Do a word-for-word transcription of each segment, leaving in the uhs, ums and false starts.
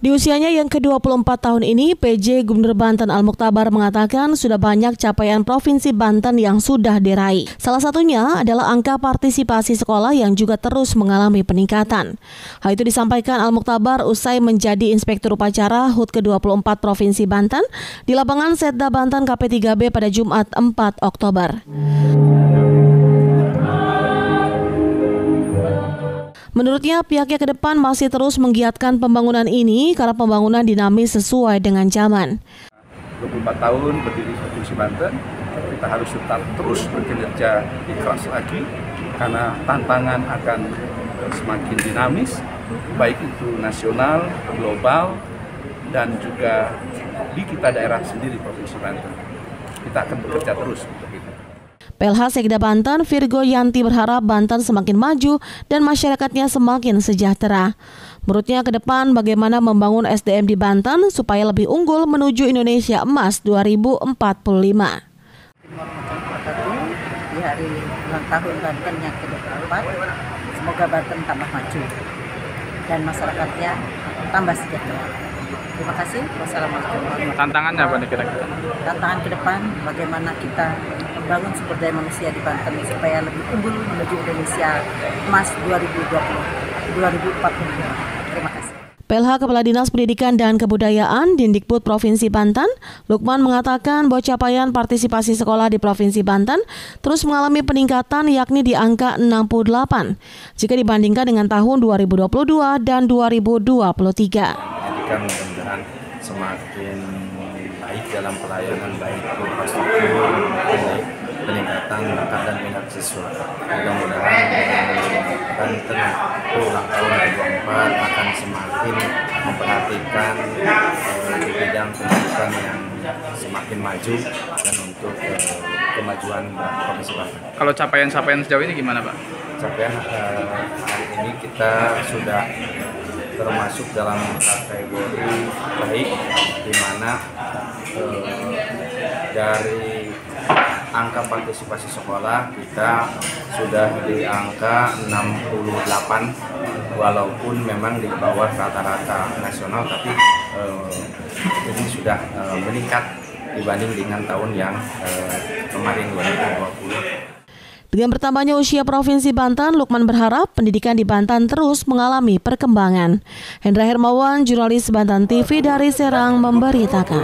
Di usianya yang ke dua puluh empat tahun ini, P J Gubernur Banten Al-Mukhtabar mengatakan sudah banyak capaian Provinsi Banten yang sudah diraih. Salah satunya adalah angka partisipasi sekolah yang juga terus mengalami peningkatan. Hal itu disampaikan Al-Mukhtabar usai menjadi Inspektur Upacara H U T ke dua puluh empat Provinsi Banten di lapangan Setda Banten K P tiga B pada Jumat empat Oktober. Menurutnya, pihaknya ke depan masih terus menggiatkan pembangunan ini karena pembangunan dinamis sesuai dengan zaman. dua puluh empat tahun berdiri Provinsi Banten, kita harus tetap terus bekerja ikhlas lagi karena tantangan akan semakin dinamis, baik itu nasional, global, dan juga di kita daerah sendiri Provinsi Banten. Kita akan bekerja terus untuk itu. P L H Sekda Banten, Virgo Yanti berharap Banten semakin maju dan masyarakatnya semakin sejahtera. Menurutnya ke depan bagaimana membangun S D M di Banten supaya lebih unggul menuju Indonesia Emas dua ribu empat puluh lima. Di hari ulang tahun Banten yang ke dua puluh empat, semoga Banten tambah maju dan masyarakatnya tambah sejahtera. Terima kasih. Wassalamualaikum warahmatullahi wabarakatuh. Tantangannya apa nih kira-kira? Tantangan ke depan bagaimana kita membangun sumber daya manusia di Banten supaya lebih unggul menuju Indonesia Emas dua ribu dua puluh dua ribu empat puluh lima. Terima kasih. P L H Kepala Dinas Pendidikan dan Kebudayaan Dindikbud Provinsi Banten, Lukman mengatakan bahwa capaian partisipasi sekolah di Provinsi Banten terus mengalami peningkatan yakni di angka enam puluh delapan jika dibandingkan dengan tahun dua ribu dua puluh dua dan dua ribu dua puluh tiga. Pendidikan mudah-mudahan semakin baik dalam pelayanan, baik infrastruktur, baik peningkatan bakat dan minat siswa. Mudah-mudahan Banten ulang tahun dua ribu dua puluh empat akan semakin memperhatikan eh, di bidang pendidikan yang semakin maju dan untuk eh, kemajuan Provinsi Banten. Kalau capaian-capaian sejauh ini gimana, Pak? Capaian eh, hari ini kita sudah termasuk dalam kategori baik, di mana eh, dari angka partisipasi sekolah kita sudah di angka enam puluh delapan, walaupun memang di bawah rata-rata nasional, tapi eh, ini sudah eh, meningkat dibanding dengan tahun yang eh, kemarin dua ribu dua puluh. Dengan bertambahnya usia Provinsi Banten, Lukman berharap pendidikan di Banten terus mengalami perkembangan. Hendra Hermawan, jurnalis Banten T V dari Serang memberitakan.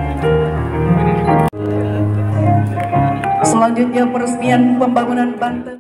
Selanjutnya peresmian pembangunan Banten.